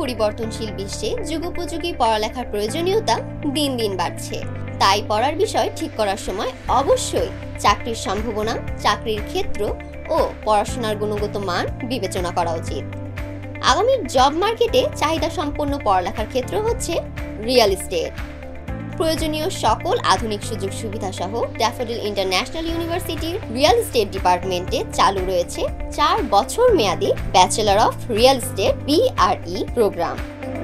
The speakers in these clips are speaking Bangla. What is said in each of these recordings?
পরিবর্তনশীল বিশ্বে যুগোপযোগী পড়ালেখার প্রয়োজনীয়তা দিন দিন বাড়ছে। তাই পড়ার বিষয় ঠিক করার সময় অবশ্যই চাকরির সম্ভাবনা, চাকরির ক্ষেত্র ও পড়াশোনার গুণগত মান বিবেচনা করা উচিত। আগামীর জব মার্কেটে চাহিদা সম্পন্ন পড়ালেখার ক্ষেত্র হচ্ছে রিয়েল এস্টেট। প্রয়োজনীয় সকল আধুনিক সুযোগ সুবিধা সহ ড্যাফোডিল ইন্টারন্যাশনাল ইউনিভার্সিটির রিয়েল এস্টেট ডিপার্টমেন্টে চালু রয়েছে 4 বছর মেয়াদী bachelor of real estate BRE programme.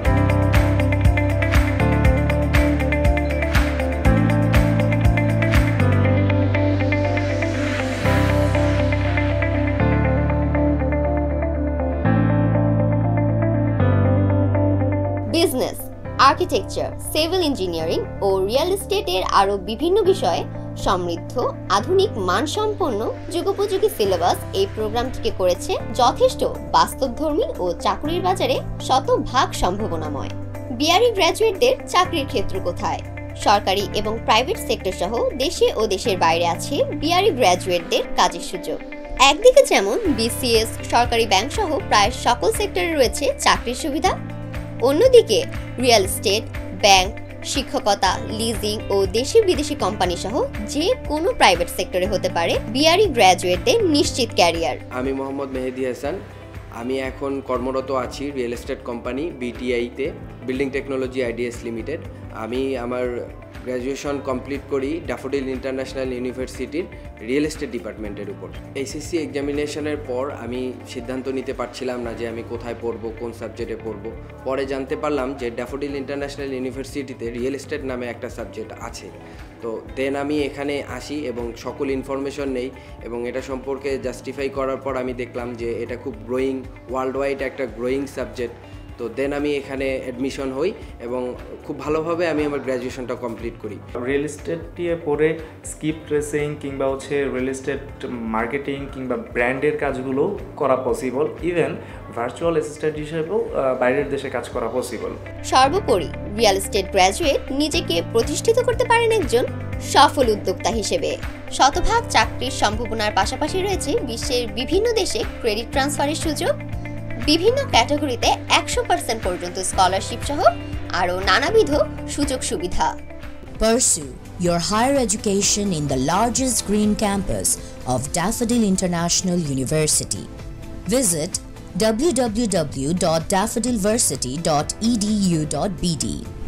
Business, architecture, civil engineering ও রিয়েল এস্টেটের আরও বিভিন্ন বিষয়ে সমৃদ্ধ আধুনিক মানসম্পন্ন যুগোপযোগী সিলেবাস এই প্রোগ্রামটিকে করেছে যথেষ্ট বাস্তবধর্মী ও চাকরির বাজারে শতভাগ সম্ভাবনাময়। BRE গ্র্যাজুয়েটদের চাকরির ক্ষেত্র কোথায়? সরকারি এবং প্রাইভেট সেক্টর সহ দেশে ও দেশের বাইরে আছে BRE গ্র্যাজুয়েটদের কাজের সুযোগ। একদিকে যেমন BCS, সরকারি ব্যাংক সহ প্রায় সকল সেক্টরে রয়েছে চাকরির সুবিধা, অন্যদিকে রিয়েল এস্টেট, ব্যাংক, শিক্ষকতা, লিজিং ও দেশি বিদেশি কোম্পানি সহ যে কোনো প্রাইভেট সেক্টরে হতে পারে BRE গ্র্যাজুয়েটদের নিশ্চিত ক্যারিয়ার। আমি মোহাম্মদ মেহেদি হাসান। আমি এখন কর্মরত আছি রিয়েল এস্টেট কোম্পানি BTI-তে, বিল্ডিং টেকনোলজি IDS লিমিটেড। আমি আমার গ্র্যাজুয়েশন কমপ্লিট করি ড্যাফোডিল ইন্টারন্যাশনাল ইউনিভার্সিটির রিয়েল এস্টেট ডিপার্টমেন্টের উপর। SSC এক্সামিনেশনের পর আমি সিদ্ধান্ত নিতে পারছিলাম না যে আমি কোথায় পড়বো, কোন সাবজেক্টে পড়বো। পরে জানতে পারলাম যে ড্যাফোডিল ইন্টারন্যাশনাল ইউনিভার্সিটিতে রিয়েল এস্টেট নামে একটা সাবজেক্ট আছে। তো দেন আমি এখানে আসি এবং সকল ইনফরমেশন নেই এবং এটা সম্পর্কে জাস্টিফাই করার পর আমি দেখলাম যে এটা খুব গ্রোয়িং, ওয়ার্ল্ড ওয়াইড একটা গ্রোয়িং সাবজেক্ট। তো দেন আমি এখানে অ্যাডমিশন হই এবং খুব ভালোভাবে আমি আমার গ্র্যাজুয়েশনটা কমপ্লিট করি। রিয়েল এস্টেট নিয়ে পড়ে স্কিপ ট্রেসিং কিংবা রিয়েল এস্টেট মার্কেটিং কিংবা ব্র্যান্ডের কাজগুলো করা পসিবল। ইভেন ভার্চুয়াল অ্যাসিস্ট্যান্ট হিসেবেও বাইরের দেশে কাজ করা পসিবল। সর্বোপরি রিয়েল এস্টেট গ্র্যাজুয়েট নিজেকে প্রতিষ্ঠিত করতে পারেন একজন সফল উদ্যোক্তা হিসেবে। শতভাগ চাকরির সম্ভাবনার পাশাপাশি রয়েছে বিশ্বের বিভিন্ন দেশে ক্রেডিট ট্রান্সফারের সুযোগ, বিভিন্ন ক্যাটাগরিতে 100% পর্যন্ত স্কলারশিপ সহ আরও নানাবিধ সুযোগ সুবিধা। Pursue your higher education in the largest green campus of Daffodil International University. Visit www.daffodilversity.edu.bd